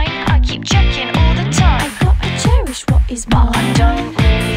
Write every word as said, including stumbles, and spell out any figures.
mine. I keep checking all the time. I gotta cherish what is mine. But I don't really